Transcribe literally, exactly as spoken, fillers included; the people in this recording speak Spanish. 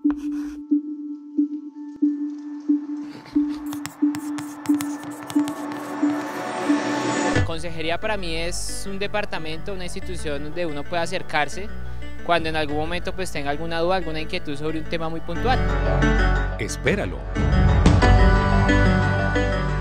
Consejería para mí es un departamento, una institución donde uno puede acercarse cuando en algún momento pues tenga alguna duda, alguna inquietud sobre un tema muy puntual. Espéralo.